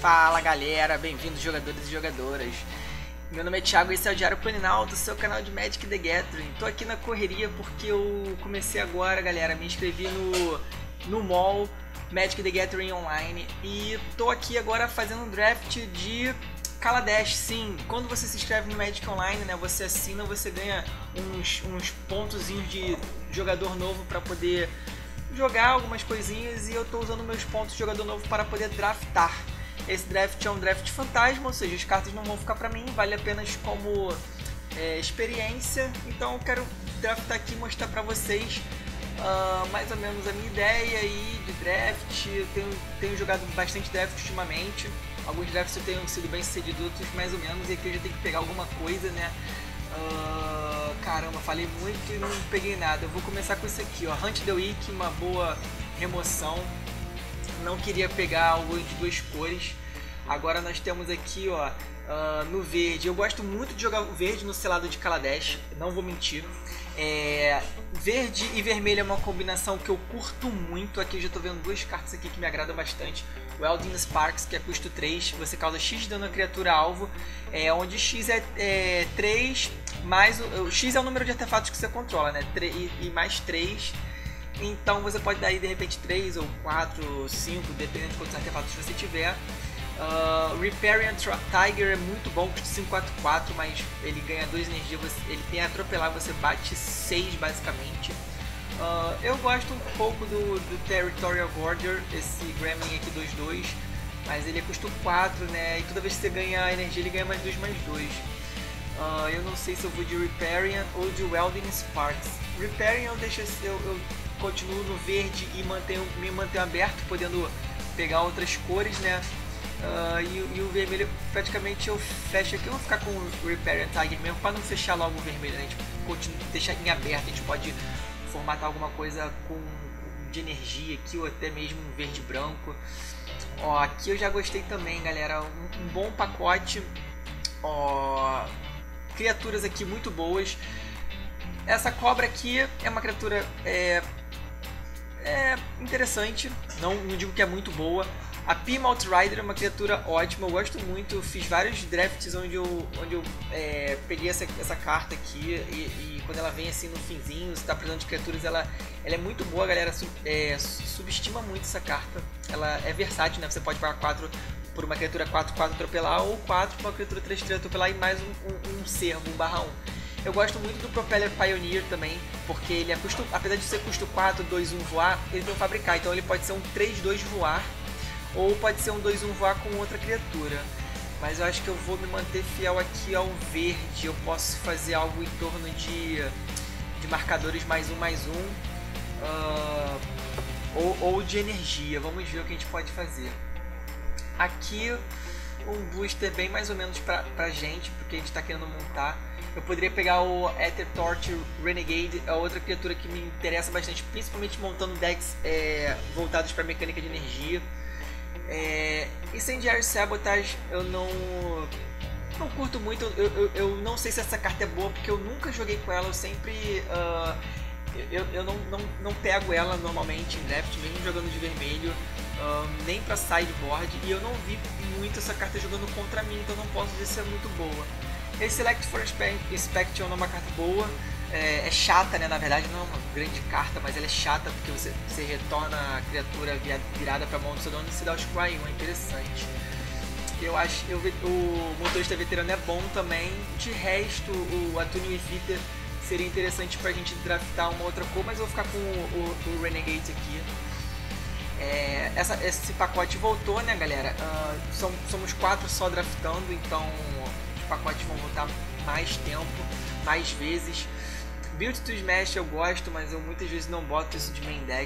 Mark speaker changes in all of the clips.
Speaker 1: Fala galera, bem-vindos jogadores e jogadoras. Meu nome é Thiago e esse é o Diário Planinalto, seu canal de Magic the Gathering. Tô aqui na correria porque eu comecei agora, galera, me inscrevi no mall Magic the Gathering Online e tô aqui agora fazendo um draft de Kaladesh. Sim, quando você se inscreve no Magic Online, né, você assina, você ganha uns pontozinhos de jogador novo para poder jogar algumas coisinhas, e eu tô usando meus pontos de jogador novo para poder draftar. Esse draft é um draft fantasma, ou seja, as cartas não vão ficar para mim, vale apenas como experiência. Então eu quero draftar aqui e mostrar para vocês mais ou menos a minha ideia aí de draft. Eu tenho jogado bastante draft ultimamente, alguns drafts eu tenho sido bem sucedido, outros mais ou menos, e aqui eu já tenho que pegar alguma coisa, né? Caramba, falei muito e não peguei nada. Eu vou começar com isso aqui, ó, Hunt the Weak, uma boa remoção. Não queria pegar algo de duas cores. Agora nós temos aqui, ó, no verde. Eu gosto muito de jogar o verde no selado de Kaladesh, não vou mentir. Verde e vermelho é uma combinação que eu curto muito. Aqui eu já estou vendo duas cartas aqui que me agradam bastante. O Eldin Sparks, que é custo 3, você causa X de dano à criatura alvo, onde X é 3, mais o X é o número de artefatos que você controla, né? E mais 3. Então você pode dar aí de repente 3 ou 4 ou 5, dependendo de quantos artefatos você tiver. Riparian Tiger é muito bom, custa 5/4/4, mas ele ganha 2 energia, ele tem atropelar, você bate 6 basicamente. Eu gosto um pouco do Territorial Border, esse Gremlin aqui 2/2, mas ele é custo 4, né? E toda vez que você ganha energia ele ganha mais 2/2. Eu não sei se eu vou de Riparian ou de Welding Sparks. Riparian eu continuo no verde e me mantenho aberto, podendo pegar outras cores, né? E o vermelho praticamente eu fecho aqui. Eu vou ficar com o Riparian Tiger mesmo, para não fechar logo o vermelho, né? A gente deixar em aberto, a gente pode formatar alguma coisa de energia aqui, ou até mesmo um verde branco. Aqui eu já gostei também, galera, um bom pacote. Criaturas aqui muito boas. Essa cobra aqui é uma criatura interessante, não digo que é muito boa. A Peamout Rider é uma criatura ótima, eu gosto muito. Eu fiz vários drafts onde eu peguei essa carta aqui, e quando ela vem assim no finzinho, você está precisando de criaturas, ela é muito boa, galera. Subestima muito essa carta. Ela é versátil, né? Você pode pagar 4 por uma criatura 4/4 atropelar, ou 4 por uma criatura 3/3 atropelar e mais um servo, 1/1. Eu gosto muito do Propeller Pioneer também, porque ele é apesar de ser custo 4, 2/1 voar, ele tem um fabricar, então ele pode ser um 3/2 voar, ou pode ser um 2/1 voar com outra criatura. Mas eu acho que eu vou me manter fiel aqui ao verde. Eu posso fazer algo em torno de marcadores +1/+1, ou de energia. Vamos ver o que a gente pode fazer. Aqui um booster bem mais ou menos pra gente, porque a gente está querendo montar. Eu poderia pegar o Aether Torch Renegade, é outra criatura que me interessa bastante, principalmente montando decks voltados para mecânica de energia. Incendiary Sabotage eu não curto muito. Eu não sei se essa carta é boa, porque eu nunca joguei com ela. Eu sempre eu não pego ela normalmente em draft, mesmo jogando de vermelho, nem para sideboard, e eu não vi muito essa carta jogando contra mim, então não posso dizer se é muito boa. Esse Select for Inspection é uma carta boa, é chata, né? Na verdade não é uma grande carta, mas ela é chata porque você retorna a criatura virada para a mão do seu dono e se dá o Scry 1, é interessante. O motorista veterano é bom também. De resto, o Attuning Fitter seria interessante pra gente draftar uma outra cor, mas eu vou ficar com o Renegade aqui. Esse pacote voltou, né, galera? Somos 4 só draftando, então os pacotes vão voltar mais tempo, mais vezes. Build to Smash eu gosto, mas eu muitas vezes não boto isso de main deck.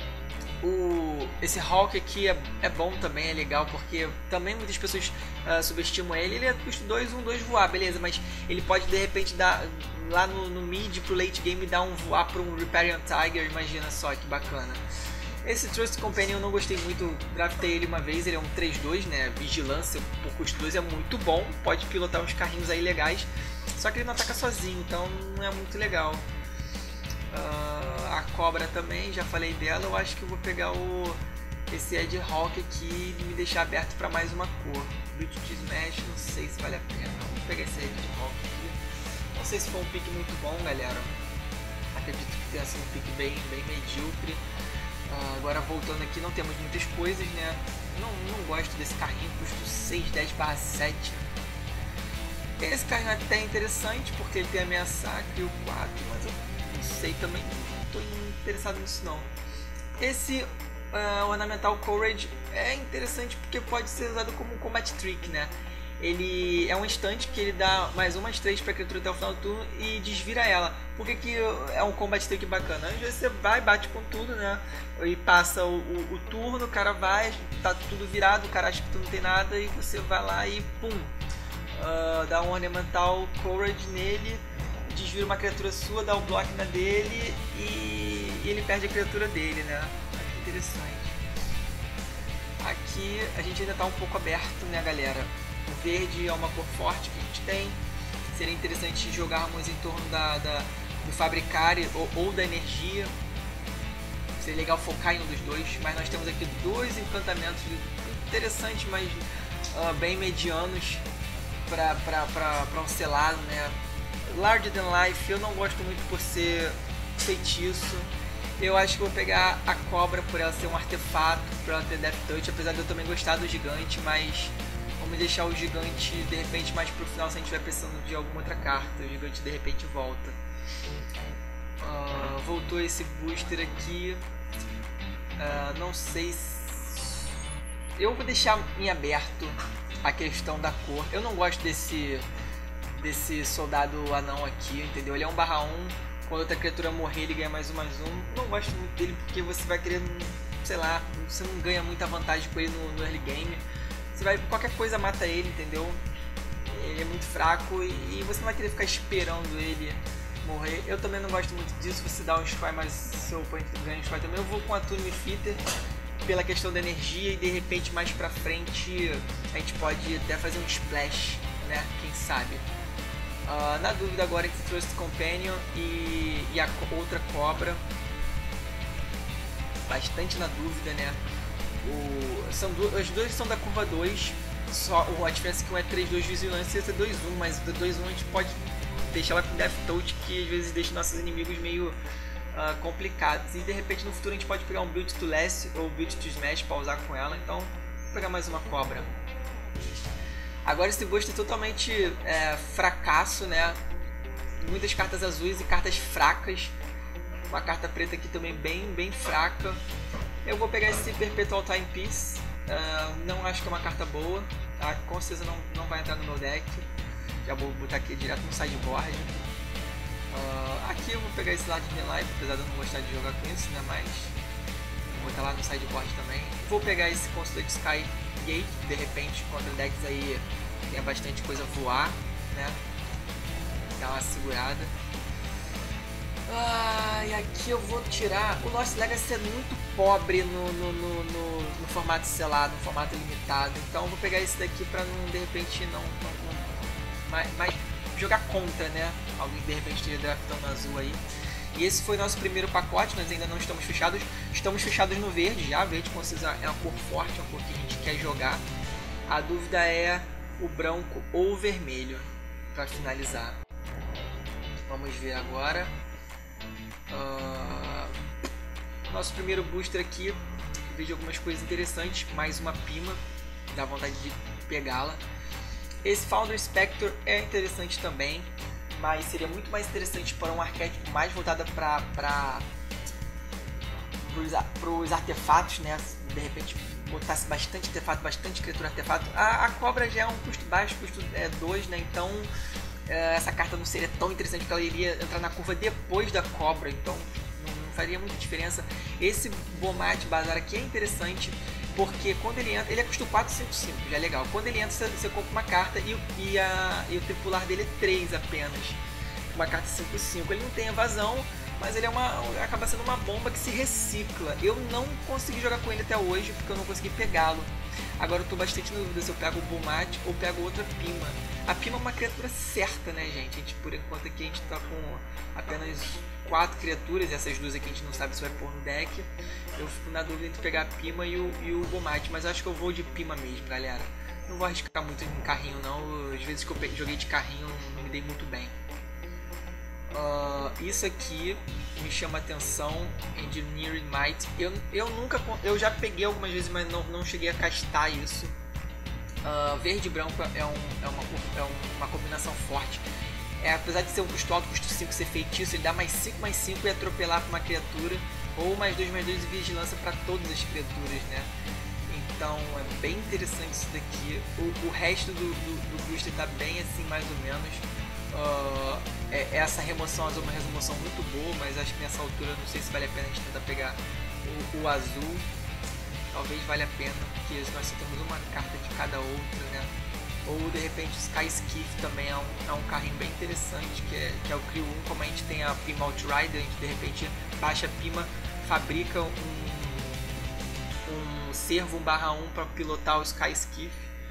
Speaker 1: Esse Hawk aqui é bom também, é legal, porque também muitas pessoas subestimam ele. Ele é custo 2/1/2 voar, beleza, mas ele pode de repente dar lá no mid pro late game, dar um voar para um Riparian Tiger, imagina só que bacana. Esse Trust Companion eu não gostei muito, draftei ele uma vez, ele é um 3/2, né, vigilância por custo 2, é muito bom, pode pilotar uns carrinhos aí legais, só que ele não ataca sozinho, então não é muito legal. A cobra também, já falei dela, eu acho que eu vou pegar o esse Ed Hawk aqui me deixar aberto para mais uma cor. Beauty to Smash, não sei se vale a pena. Vamos pegar esse Ed Hawk aqui. Não sei se foi um pick muito bom, galera. Acredito que tenha sido um pick bem medíocre. Agora voltando aqui, não temos muitas coisas, né? Não gosto desse carrinho, custo 610/7. Esse carrinho até é interessante porque ele tem ameaçar e o 4, mas eu não sei também, não estou interessado nisso não. Esse Ornamental Courage é interessante porque pode ser usado como um Combat Trick, né? Ele é um instante que ele dá mais 1/3 para a criatura até o final do turno e desvira ela. Por que é um Combat Trick bacana? Às vezes você vai, bate com tudo, né? E passa o turno, o cara vai, tá tudo virado, o cara acha que tu não tem nada e você vai lá e pum! Dá um Ornamental Courage nele, desvira uma criatura sua, dá o bloco na dele e ele perde a criatura dele, né? Interessante. Aqui a gente ainda está um pouco aberto, né, galera? O verde é uma cor forte que a gente tem. Seria interessante jogarmos em torno do Fabricare ou da energia. Seria legal focar em um dos dois, mas nós temos aqui dois encantamentos interessantes, mas bem medianos para um selado, né? Larger Than Life eu não gosto muito por ser feitiço. Eu acho que vou pegar a cobra por ela ser um artefato, por ela ter Death Touch, apesar de eu também gostar do gigante, mas vamos deixar o gigante de repente mais pro final se a gente estiver precisando de alguma outra carta. O gigante de repente volta. Voltou esse booster aqui. Não sei se... Eu vou deixar em aberto a questão da cor. Eu não gosto desse soldado anão aqui, entendeu? Ele é 1/1. Quando outra criatura morrer, ele ganha mais 1/1. Não gosto muito dele porque você vai querer, sei lá, você não ganha muita vantagem com ele no early game. Você vai, qualquer coisa mata ele, entendeu? Ele é muito fraco e você não vai querer ficar esperando ele morrer. Eu também não gosto muito disso, você dá um Scry, mas seu oponente ganha um Scry também. Eu vou com a Tune Fitter pela questão da energia e de repente mais pra frente a gente pode até fazer um Splash, né? Quem sabe? Na dúvida agora entre Trust Companion e a outra cobra. Bastante na dúvida, né? As duas são da curva 2. Só a diferença é que um é 3-2 Vigilância e outro é 2-1. Mas o 2-1 a gente pode deixar ela com Death Touch, que às vezes deixa nossos inimigos meio complicados. E de repente no futuro a gente pode pegar um Build to Less ou Build to Smash para usar com ela. Então vou pegar mais uma cobra. Agora esse boost é totalmente fracasso, né? Muitas cartas azuis e cartas fracas. Uma carta preta aqui também bem fraca. Eu vou pegar esse Perpetual Timepiece. Não acho que é uma carta boa, tá? Com certeza não vai entrar no meu deck. Já vou botar aqui direto no sideboard. Aqui eu vou pegar esse Large Than Life, apesar de eu não gostar de jogar com isso, né? Mas vou botar lá no sideboard também. Vou pegar esse Constellate Sky Gate, de repente, contra decks aí tem bastante coisa voar, né? Dá uma segurada. E aqui eu vou tirar. O Lost Legacy é muito pobre no formato selado, no formato limitado. Então eu vou pegar esse daqui pra não, de repente, mais jogar contra, né? Alguém de repente esteja draftando azul aí. E esse foi nosso primeiro pacote, nós ainda não estamos fechados. Estamos fechados no verde já. Verde com certeza é uma cor forte, uma cor que a gente quer jogar. A dúvida é o branco ou o vermelho para finalizar. Vamos ver agora. Nosso primeiro booster aqui. Vejo algumas coisas interessantes. Mais uma Pima. Dá vontade de pegá-la. Esse Founder Spectre é interessante também. Mas seria muito mais interessante para um arquétipo mais voltado para os artefatos, né? De repente botasse bastante artefato, bastante criatura artefato. A cobra já é um custo baixo, custo 2, né? Então essa carta não seria tão interessante porque ela iria entrar na curva depois da cobra, então não faria muita diferença. Esse Bomat Bazar aqui é interessante porque quando ele entra, ele é custo 4/5/5, já é legal. Quando ele entra, você compra uma carta e o tripular dele é 3 apenas. Uma carta 5/5. Ele não tem evasão, mas ele acaba sendo uma bomba que se recicla. Eu não consegui jogar com ele até hoje porque eu não consegui pegá-lo. Agora eu tô bastante na dúvida se eu pego o Bomat ou pego outra Pima. A Pima é uma criatura certa, né, gente? Por enquanto aqui a gente tá com apenas 4 criaturas, essas duas aqui a gente não sabe se vai pôr no deck. Eu fico na dúvida entre pegar a Pima e o Bomat, mas eu acho que eu vou de Pima mesmo, galera. Não vou arriscar muito em carrinho não, às vezes que eu joguei de carrinho não me dei muito bem. Isso aqui me chama atenção, Engineering Might. Eu já peguei algumas vezes, mas não cheguei a castar isso. Verde e branco é uma combinação forte. Apesar de ser um custo alto, custo 5 ser feitiço, ele dá mais 5/5 e atropelar para uma criatura, ou mais 2/2 e vigilância para todas as criaturas, né? Então é bem interessante isso daqui. O resto do booster tá bem assim, mais ou menos. Essa remoção azul é uma remoção muito boa, mas acho que nessa altura não sei se vale a pena a gente tentar pegar o azul. Talvez valha a pena, porque nós só temos uma carta de cada outra, né? Ou de repente o Sky Skiff também é um carrinho bem interessante, que é o Crio 1, como a gente tem a Pima Outrider, a gente de repente baixa a Pima, fabrica um servo 1/1 para pilotar o Sky Skiff.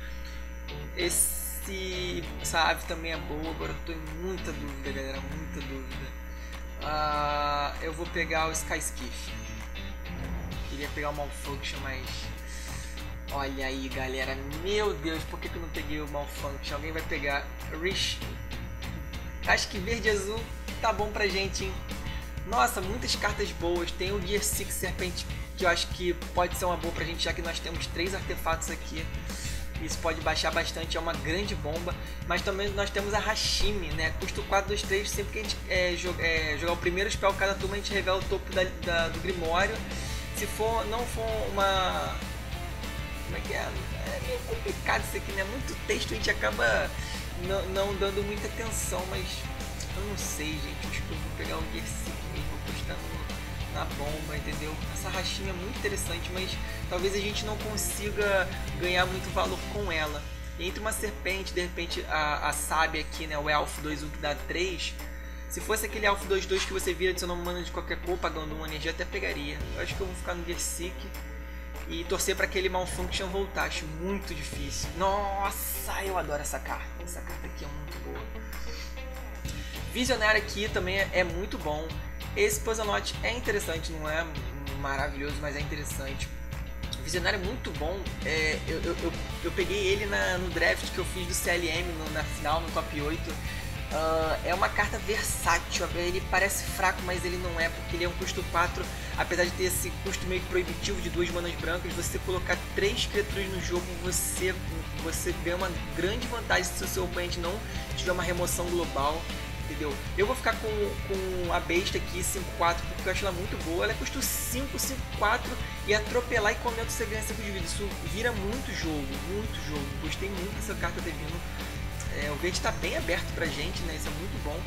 Speaker 1: Essa ave também é boa, agora eu tô em muita dúvida, galera, muita dúvida. Eu vou pegar o Sky Skiff. Queria pegar o Malfunction, mas... Olha aí, galera, meu Deus, por que eu não peguei o Malfunction? Alguém vai pegar Rich? Acho que verde e azul tá bom pra gente, hein? Nossa, muitas cartas boas. Tem o Gear 6 Serpente, que eu acho que pode ser uma boa pra gente, já que nós temos 3 artefatos aqui. Isso pode baixar bastante, é uma grande bomba. Mas também nós temos a Hashimi, né? Custo 4, 2, 3. Sempre que a gente jogar o primeiro spell cada turma, a gente revela o topo do Grimório. Se não for uma... Como é que é? É meio complicado isso aqui, né? Muito texto, a gente acaba não dando muita atenção, mas eu não sei, gente. Acho que eu vou pegar o Gear 5 mesmo, vou postar na bomba, entendeu? Essa Hashimi é muito interessante, mas talvez a gente não consiga ganhar muito valor com ela. E entre uma serpente, de repente a Sábia aqui, né? O Elf 2-1 que dá 3. Se fosse aquele Elf 2-2 que você vira adicionando mana de qualquer cor, pagando uma energia, até pegaria. Eu acho que eu vou ficar no Gear 5 e torcer para aquele Malfunction voltar. Acho muito difícil. Nossa, eu adoro essa carta. Essa carta aqui é muito boa. Visionário aqui também é muito bom. Esse Puzzle é interessante, não é maravilhoso, mas é interessante. Visionário é muito bom. Eu peguei ele no draft que eu fiz do CLM na final, no top 8. É uma carta versátil, ele parece fraco, mas ele não é, porque ele é um custo 4, apesar de ter esse custo meio proibitivo de 2 manas brancas. Você colocar 3 criaturas no jogo, você ganha uma grande vantagem se o seu oponente não tiver uma remoção global, entendeu? Eu vou ficar com a besta aqui, 5/4, porque eu acho ela muito boa. Ela custa 5, 5/4 e atropelar e comendo você ganha 5 de vida. Isso vira muito jogo, muito jogo. Gostei muito dessa carta ter vindo. O verde está bem aberto pra gente, né? Isso é muito bom.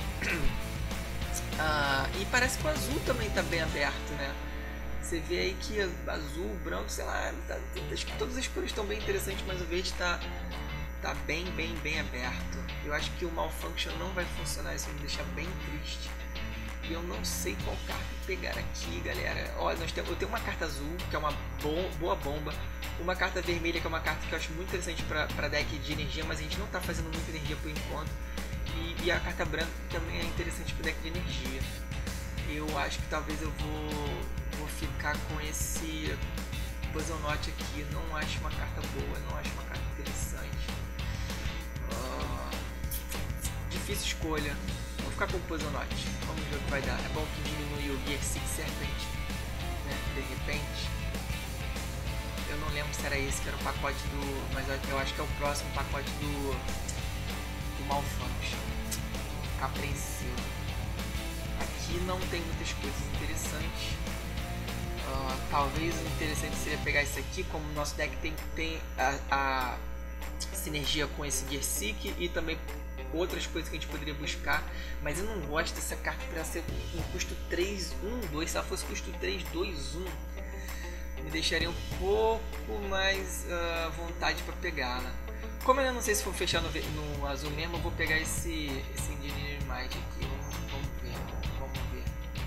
Speaker 1: E parece que o azul também está bem aberto, né? Você vê aí que azul, branco, sei lá, acho que todas as cores estão bem interessantes, mas o verde está bem aberto. Eu acho que o Malfunction não vai funcionar, isso me deixa bem triste. E eu não sei qual carta pegar aqui, galera. Olha, eu tenho uma carta azul, que é uma boa bomba. Uma carta vermelha, que é uma carta que eu acho muito interessante para deck de energia, mas a gente não está fazendo muita energia por enquanto. E a carta branca também é interessante para deck de energia. Eu acho que talvez eu vou ficar com esse Puzzle Knot aqui. Não acho uma carta boa, não acho uma carta interessante. Difícil escolha. Vou ficar com o Puzzle Knot. Vamos ver o que vai dar. É bom que diminui o Gear 6 Serpent, né? De repente. Eu não lembro se era esse que era o pacote do... Mas eu acho que é o próximo pacote do Malfunction. Ficar apreensivo. Aqui não tem muitas coisas interessantes. Talvez o interessante seria pegar esse aqui, como o nosso deck tem a sinergia com esse Gear Seek e também outras coisas que a gente poderia buscar, mas eu não gosto dessa carta para ser um custo 3, 1, 2. Se ela fosse custo 3, 2, 1, me deixaria um pouco mais vontade para pegá-la. Como eu não sei se for fechar no azul mesmo, eu vou pegar esse Engineering Might aqui. Vamos ver.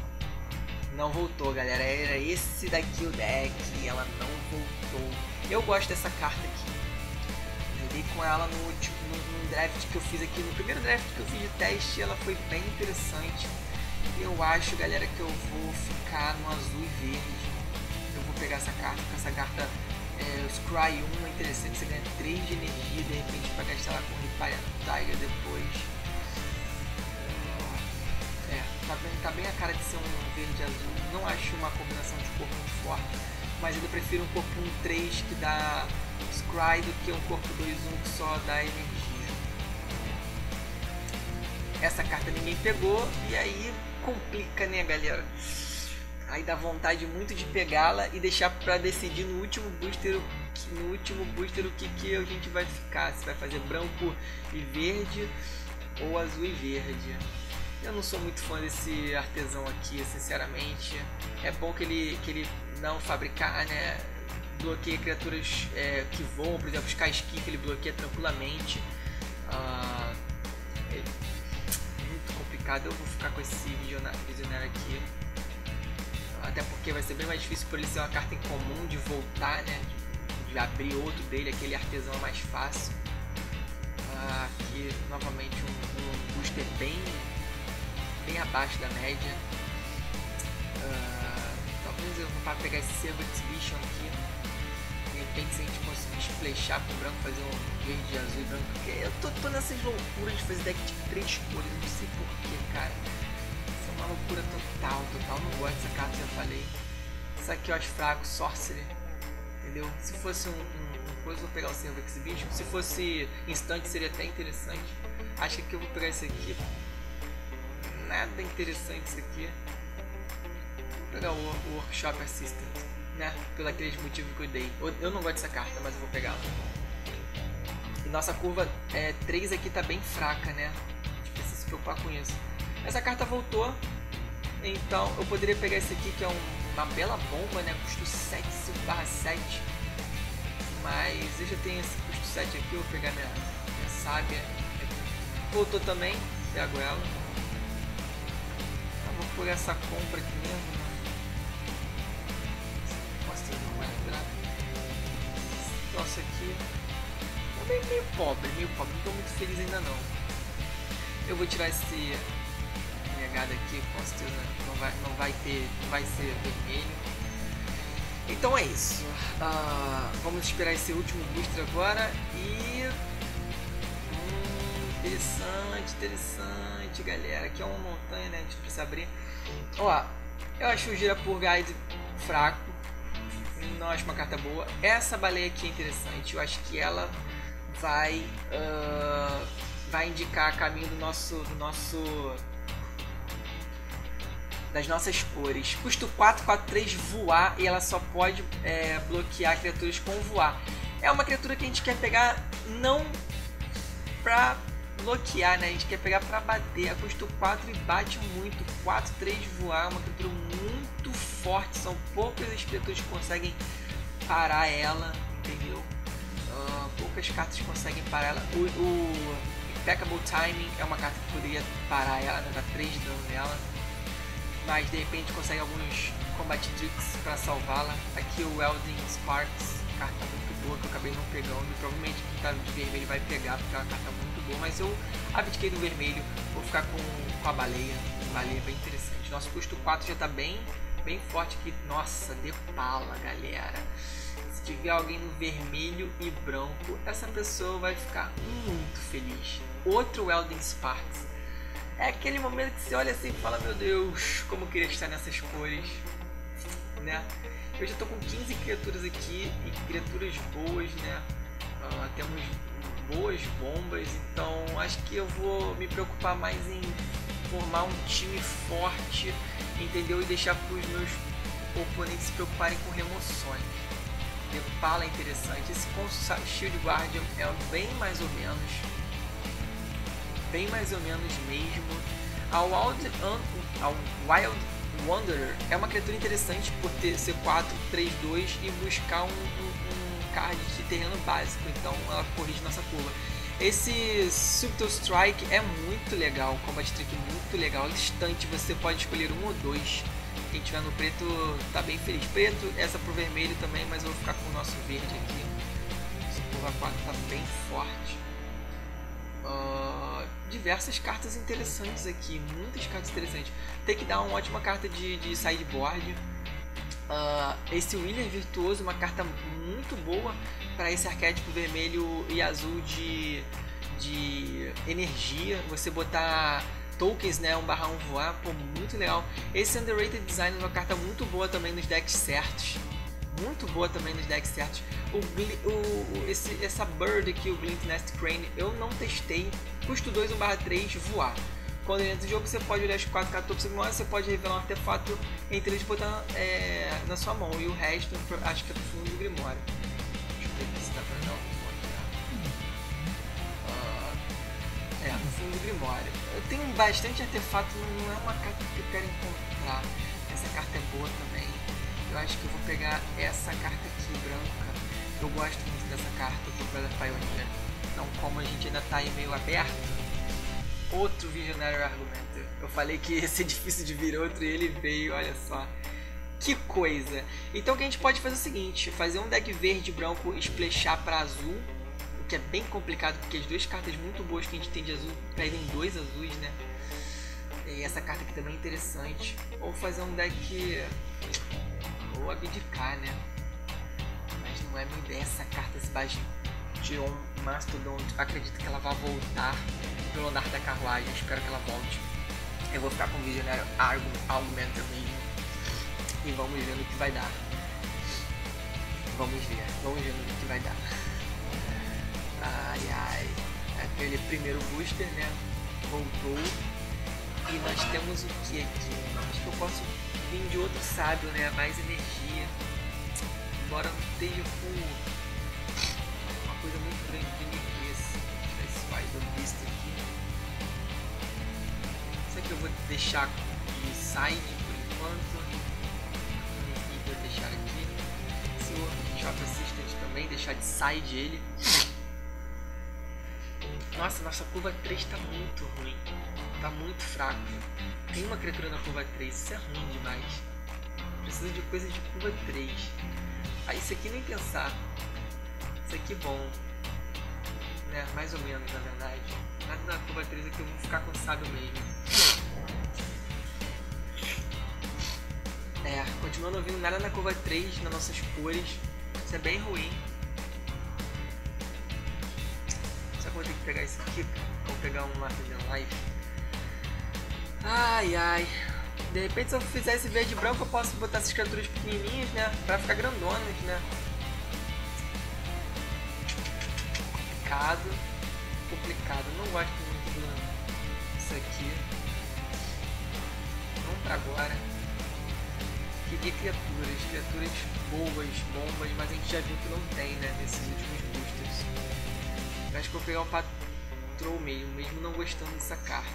Speaker 1: Não voltou, galera. Era esse daqui o deck. Ela não voltou. Eu gosto dessa carta aqui. Joguei com ela no último draft que eu fiz aqui. No primeiro draft que eu fiz de teste, ela foi bem interessante. Eu acho, galera, que eu vou ficar no azul e verde. Eu vou pegar essa carta. Porque essa carta, o Scry 1 é interessante. Você ganha 3 de energia. De repente, para gastar ela com Riparian Tiger depois. Tá bem a cara de ser um verde azul. Não acho uma combinação de corpo muito forte, mas ainda prefiro um corpo 1-3 que dá Scry do que um corpo 2-1 que só dá energia. Essa carta ninguém pegou e aí complica, né, galera? Aí dá vontade muito de pegá-la e deixar para decidir no último booster o que a gente vai ficar. Se vai fazer branco e verde ou azul e verde. Eu não sou muito fã desse artesão aqui, sinceramente. É bom que ele não fabricar, né? Bloqueia criaturas que voam, por exemplo, os Skyskick ele bloqueia tranquilamente. É muito complicado. Eu vou ficar com esse visionário aqui. Até porque vai ser bem mais difícil por ele ser uma carta incomum de voltar, né? De abrir outro dele, aquele artesão é mais fácil. Aqui novamente um booster bem abaixo da média. Talvez eu vou pegar esse Servo Exhibition aqui. De repente, se a gente conseguir splashar pro branco, fazer um verde, azul e branco. Porque eu tô nessas loucuras de fazer deck de 3 cores, não sei porquê, cara. Isso é uma loucura total. Não gosto dessa carta, já falei. Isso aqui eu acho fraco, Sorcerer. Entendeu? Se fosse coisa, eu vou pegar o Servo Exhibition. Se fosse instante, seria até interessante. Acho que aqui eu vou pegar esse aqui. Nada interessante isso aqui. Vou pegar o Workshop Assistant, né? Pelo aqueles motivos que eu dei. Eu não gosto dessa carta, mas eu vou pegá-la. E nossa curva 3 aqui tá bem fraca, né? A gente precisa se preocupar com isso. Essa carta voltou. Então eu poderia pegar esse aqui, que é uma bela bomba, né? Custo 7/7. Mas eu já tenho esse custo 7 aqui. Eu vou pegar minha sábia. Voltou também. Pego ela. Vou por essa compra aqui mesmo, né? Posso ter uma entrada. Esse troço aqui é meio pobre, não tô muito feliz ainda não. Eu vou tirar esse negado aqui, com certeza não vai ser vermelho. Então é isso. Vamos esperar esse último booster agora e interessante, galera. Aqui é uma montanha, né? A gente precisa abrir. Ó, eu acho o Girapur Guide fraco. Não acho uma carta boa. Essa baleia aqui é interessante. Eu acho que ela vai indicar caminho das nossas cores. Custo 4/4/3 voar e ela só pode bloquear criaturas com voar. É uma criatura que a gente quer pegar não pra bloquear, né? A gente quer pegar pra bater. A custo 4 e bate muito. 4/3 voar, uma criatura muito forte. São poucas as criaturas que conseguem parar ela, entendeu? Poucas cartas conseguem parar ela. O Impeccable Timing é uma carta que poderia parar ela, né? Dar 3 de dano nela. Mas de repente consegue alguns Combat Tricks para salvá-la. Aqui o Welding Sparks, carta muito boa que eu acabei não pegando. E provavelmente quem tá de vermelho vai pegar, porque é uma carta muito boa. Mas eu abdiquei do vermelho, vou ficar com a baleia. Baleia é bem interessante. Nosso custo 4 já tá bem forte aqui. Nossa, Depala, galera. Se tiver alguém no vermelho e branco, essa pessoa vai ficar muito feliz. Outro Welding Sparks. É aquele momento que você olha assim e fala: meu Deus, como eu queria estar nessas cores, né? Eu já tô com 15 criaturas aqui e criaturas boas, né? Temos boas bombas, então acho que eu vou me preocupar mais em formar um time forte, entendeu? E deixar para os meus oponentes se preocuparem com remoções. Depala é interessante. Esse com Shield Guardian é bem mais ou menos mesmo. A Wild Wanderer é uma criatura interessante por ser 4/3/2 e buscar um card de terreno básico, então ela corrige nossa curva. Esse Subtle Strike é muito legal, Combat Trick muito legal, instante você pode escolher um ou dois Quem tiver no preto tá bem feliz. Preto, essa pro vermelho também, mas eu vou ficar com o nosso verde aqui. Essa curva 4 tá bem forte. Diversas cartas interessantes aqui, muitas cartas interessantes. Takedown, uma ótima carta de sideboard. Esse Wheeler Virtuoso, uma carta muito boa para esse arquétipo vermelho e azul de energia. Você botar tokens, né, 1/1 voar, pô, muito legal. Esse Underrated Design é uma carta muito boa também nos decks certos. Muito boa também nos decks certos. Essa Bird aqui, o Glint Nest Crane, eu não testei. Custo 2, 1/3, voar. Quando entra no jogo, você pode olhar as 4 cartas, você pode revelar um artefato entre eles e botar na sua mão. E o resto, acho que é pro fundo do Grimório. Deixa eu ver se dá pra dar um no fundo do Grimório. Eu tenho bastante artefato, não é uma carta que eu quero encontrar. Essa carta é boa também. Eu acho que eu vou pegar essa carta aqui, branca. Eu gosto muito dessa carta do Brother Pioneer. Então, como a gente ainda tá aí meio aberto, outro Visionary Argumenter. Eu falei que ia ser difícil de vir outro e ele veio, olha só. Que coisa! Então o que a gente pode fazer é o seguinte, fazer um deck verde e branco e splashar para azul, o que é bem complicado porque as duas cartas muito boas que a gente tem de azul pedem 2 azuis, né? E essa carta aqui também é interessante. Ou fazer um deck... ou abdicar, né? Mas não é minha ideia essa carta, Bastion Mastodon. Acredito que ela vai voltar pelo andar da carruagem, espero que ela volte. Eu vou ficar com o Visionário Argumenter mesmo. E vamos ver no que vai dar. Vamos ver no que vai dar. Ai ai. Aquele primeiro booster, né? Voltou. E nós temos o que aqui? Acho que eu posso vir de outro sábio, né? Mais energia. Embora não esteja com uma coisa muito grande de energia. Esse Wild Beast aqui. Isso aqui eu vou deixar de side por enquanto. E vou deixar aqui. Esse outro Shop Assistant também, deixar de side ele. Nossa curva 3 tá muito ruim. Tá muito fraco. Tem uma criatura na curva 3, isso é ruim demais. Preciso de coisa de curva 3. Isso aqui nem pensar. Isso aqui bom. Né? Mais ou menos, na verdade. Nada na curva 3 aqui eu vou ficar com o sábio mesmo. Continuando ouvindo nada na curva 3, nas nossas cores. Isso é bem ruim. Só que eu vou ter que pegar isso aqui. Vou pegar um Artesian Life. Ai ai. De repente, se eu fizer esse verde e branco, eu posso botar essas criaturas pequenininhas, né? Pra ficar grandonas, né? Complicado. Não gosto muito disso aqui. Vamos pra agora. Queria criaturas boas, bombas, mas a gente já viu que não tem, né? Nesses últimos boosters. Eu acho que eu vou pegar um Patrol mesmo não gostando dessa carta.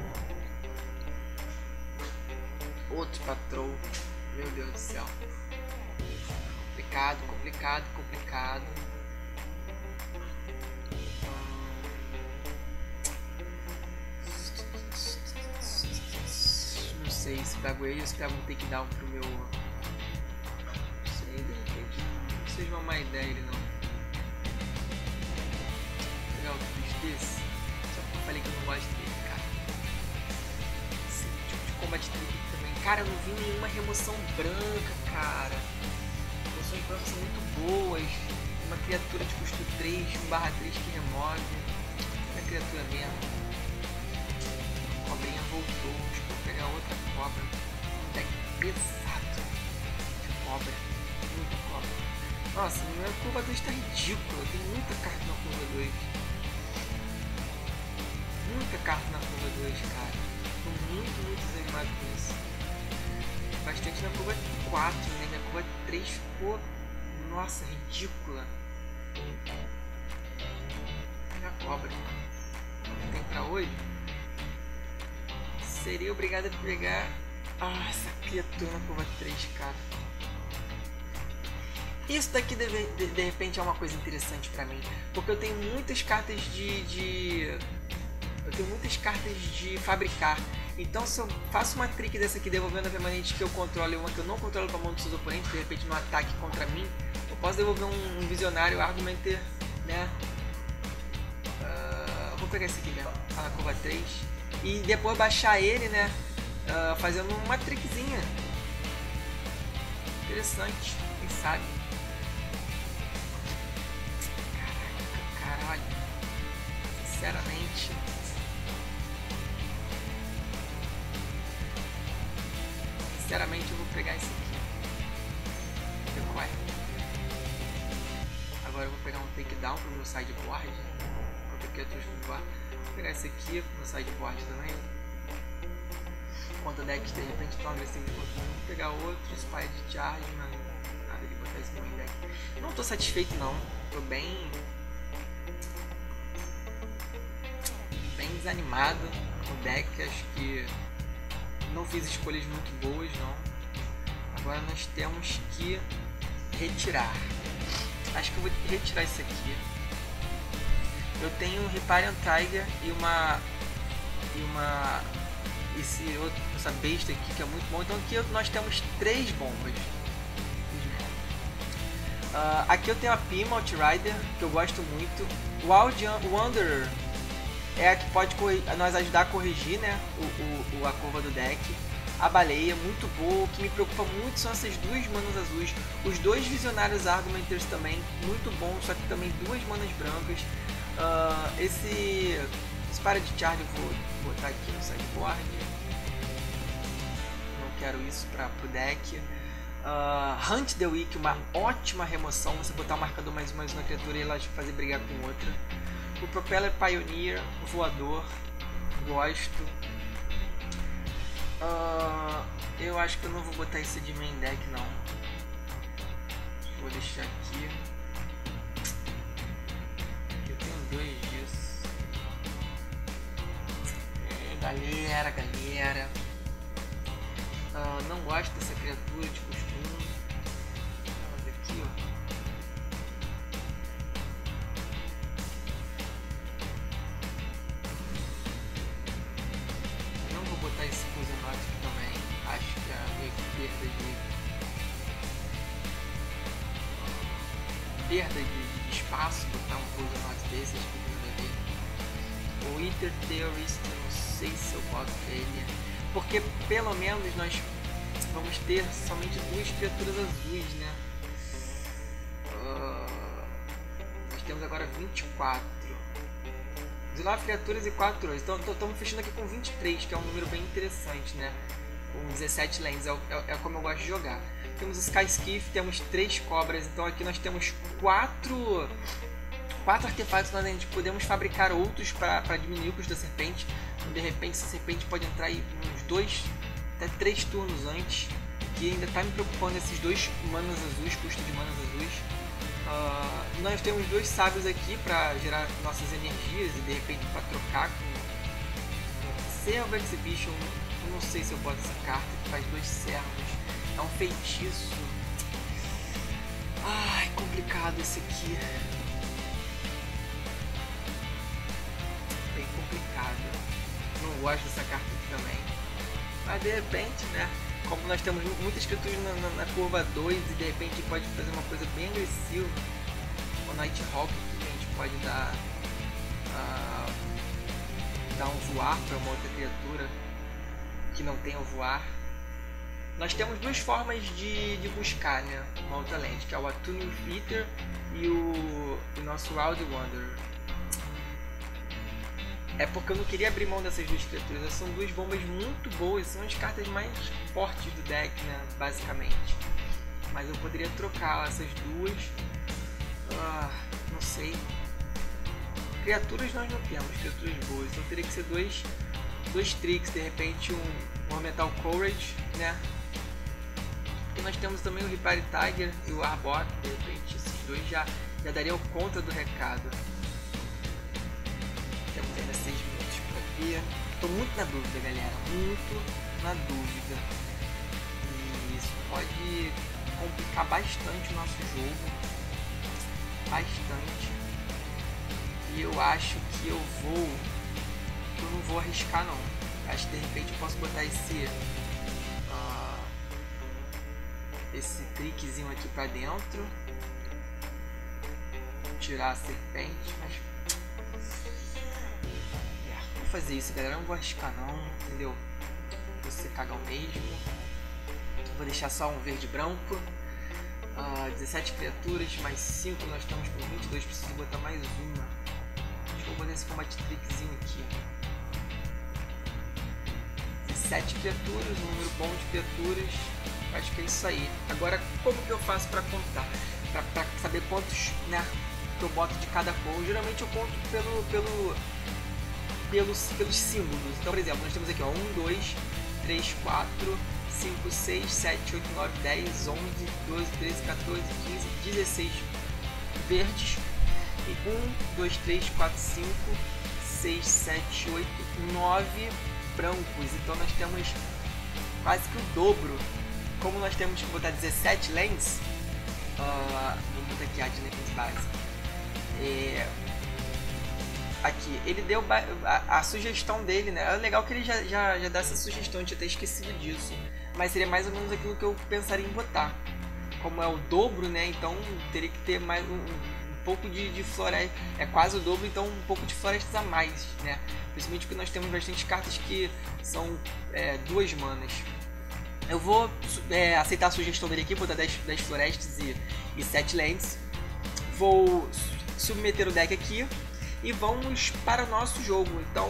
Speaker 1: Outro Patrol. Meu Deus do céu. Complicado. Não sei se pego ele ou se pego um takedown pro meu... Não sei, de repente não seja uma má ideia ele não. Vou pegar outro bicho desse. Só porque eu falei que eu não gosto dele, cara. Esse tipo de combat trick também. Cara, eu não vi nenhuma remoção branca, cara. Remoções brancas são muito boas. Uma criatura de custo 3, 1/3 que remove. É a criatura mesmo. A cobrinha voltou. Acho que vou pegar outra cobra. Um deck pesado de cobra. Muita cobra. Nossa, minha curva 2 tá ridícula. Tem muita carta na curva 2. Muita carta na curva 2, cara. Tô muito desanimado com isso. Bastante na curva 4, né? Na curva 3 ficou... Nossa, ridícula. Olha a cobra. Tem pra hoje? Seria obrigado a pegar... essa criatura na curva 3, cara. Isso daqui de repente é uma coisa interessante pra mim. Porque eu tenho muitas cartas de eu tenho muitas cartas de fabricar. Então se eu faço uma trick dessa aqui devolvendo a permanente que eu controlo e uma que eu não controlo para a mão dos seus oponentes, de repente no ataque contra mim, eu posso devolver um Visionário Argumenter, né? Vou pegar esse aqui mesmo, a curva 3. E depois baixar ele, né? Fazendo uma trickzinha. Interessante, quem sabe? Caraca, caralho. Sinceramente. Sinceramente eu vou pegar esse aqui. Vou ver qual é. Agora eu vou pegar um takedown pro meu sideboard. Vou pegar esse aqui pro meu sideboard também. Contra o deck de repente tão agressivo quanto um. Vou pegar outro Spire de Charge, mas nada de botar esse no main deck. Não tô satisfeito não. Tô bem desanimado com o deck. Acho que não fiz escolhas muito boas não. Agora nós temos que retirar. Acho que eu vou retirar isso aqui. Eu tenho um Riparian Tiger e essa besta aqui que é muito bom. Então aqui nós temos 3 bombas. Aqui eu tenho a Pima Outrider, que eu gosto muito. O Wild Wanderer é a que pode nos ajudar a corrigir, né, a curva do deck. A Baleia, muito boa. O que me preocupa muito são essas 2 manas azuis. Os 2 Visionários Argumenters também, muito bom, só que também 2 manas brancas. Esse Spire de Charge eu vou botar aqui no sideboard. Não quero isso para o deck. Hunt the Weak, uma ótima remoção. Você botar o marcador mais uma na criatura e ela fazer brigar com outra. O Propeller Pioneer, o voador, gosto. Eu acho que eu não vou botar esse de main deck não. Vou deixar aqui. Eu tenho 2 disso. Galera. Não gosto dessa criatura de costume. Olha aqui, ó. Não vou botar esse Fusenox aqui também. Acho que é meio que perda de espaço botar um Fusenox desses que tem a ver. O Ether Theorist, eu não sei se eu boto ele. Porque pelo menos nós vamos ter somente 2 criaturas azuis, né? Nós temos agora 24. 19 criaturas e 4 azuis. Então estamos fechando aqui com 23, que é um número bem interessante, né? Com 17 lands, é como eu gosto de jogar. Temos Sky Skiff, temos 3 cobras, então aqui nós temos 4 artefatos onde a gente podemos fabricar outros para diminuir o custo da serpente. Então, de repente essa serpente pode entrar aí uns 2 até 3 turnos antes, que ainda está me preocupando esses 2 manas azuis, custo de manas azuis. Nós temos 2 sábios aqui para gerar nossas energias e de repente para trocar com Servo Exhibition. Eu não sei se eu boto essa carta que faz 2 servos, é um feitiço. Ai, complicado esse aqui. Bem complicado. Não gosto dessa carta aqui também. Mas de repente, né? Como nós temos muitas criaturas na curva 2 e de repente pode fazer uma coisa bem agressiva. O Nighthawk que a gente pode dar um voar para uma outra criatura que não tenha o voar. Nós temos 2 formas de buscar, né, uma outra lente, que é o Attuning Eater e o nosso Wild Wanderer. É porque eu não queria abrir mão dessas 2 criaturas. Essas são 2 bombas muito boas, são as cartas mais fortes do deck, né, basicamente. Mas eu poderia trocar essas 2. Não sei. Criaturas nós não temos, criaturas boas. Então teria que ser 2 tricks, de repente um Metal Courage, né? E nós temos também o Riparian Tiger e o Arbok, de repente esses 2 já dariam conta do recado. Temos ainda 6 minutos para ver. Estou muito na dúvida, galera, muito na dúvida. E isso pode complicar bastante o nosso jogo, bastante. E eu acho que eu vou que eu não vou arriscar não. Acho que de repente eu posso botar esse trickzinho aqui pra dentro, tirar a serpente, mas vou fazer isso, galera. Não vou arriscar não, entendeu? Você cagão mesmo. Vou deixar só um verde branco. 17 criaturas, mais 5, nós estamos com 22, preciso botar mais uma. Acho que vou botar esse combate trickzinho aqui. 17 criaturas, um número bom de criaturas. Acho que é isso aí. Agora, como que eu faço para contar? Para saber quantos, né, que eu boto de cada cor. Geralmente eu conto pelos símbolos. Então, por exemplo, nós temos aqui ó, 1, 2, 3, 4, 5, 6, 7, 8, 9, 10, 11, 12, 13, 14, 15, 16 verdes. E 1, 2, 3, 4, 5, 6, 7, 8, 9 brancos. Então nós temos quase que o dobro. Como nós temos que botar 17 lanes, vamos botar aqui a de lanes base. Aqui, ele deu a sugestão dele, né? É legal que ele já dá essa sugestão, eu tinha até esquecido disso. Mas seria mais ou menos aquilo que eu pensaria em botar. Como é o dobro, né? Então teria que ter mais um pouco de floresta. É quase o dobro, então um pouco de florestas a mais, né? Principalmente porque nós temos bastante cartas que são 2 manas. Eu vou aceitar a sugestão dele aqui, botar 10 florestas e 7 lands. Vou submeter o deck aqui e vamos para o nosso jogo. Então,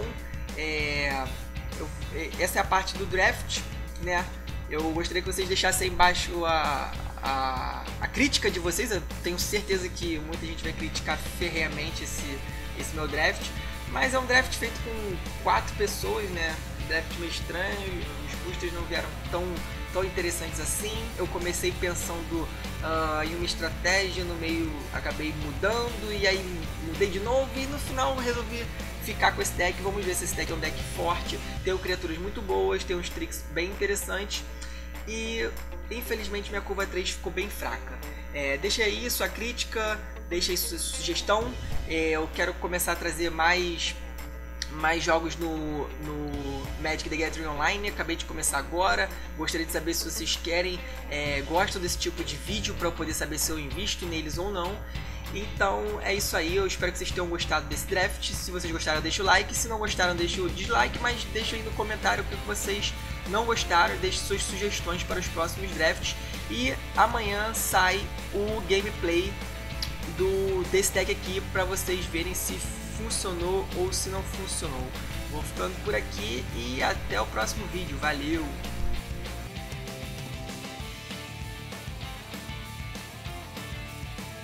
Speaker 1: essa é a parte do draft, né? Eu gostaria que vocês deixassem aí embaixo a crítica de vocês. Eu tenho certeza que muita gente vai criticar ferreamente esse meu draft, mas é um draft feito com 4 pessoas, né? Draft meio estranho, os boosters não vieram tão interessantes assim. Eu comecei pensando em uma estratégia, no meio acabei mudando e aí mudei de novo e no final resolvi ficar com esse deck. Vamos ver se esse deck é um deck forte, tem criaturas muito boas, tem uns tricks bem interessantes e infelizmente minha curva 3 ficou bem fraca. Deixa aí sua crítica, deixa aí sua sugestão. Eu quero começar a trazer mais jogos no Magic the Gathering Online. Acabei de começar agora. Gostaria de saber se vocês gostam desse tipo de vídeo para eu poder saber se eu invisto neles ou não. Então é isso aí, eu espero que vocês tenham gostado desse draft. Se vocês gostaram, deixa o like, se não gostaram, deixa o dislike, mas deixa aí no comentário o que vocês não gostaram, deixe suas sugestões para os próximos drafts. E amanhã sai o gameplay desse deck aqui para vocês verem se funcionou ou se não funcionou. Vou ficando por aqui e até o próximo vídeo. Valeu!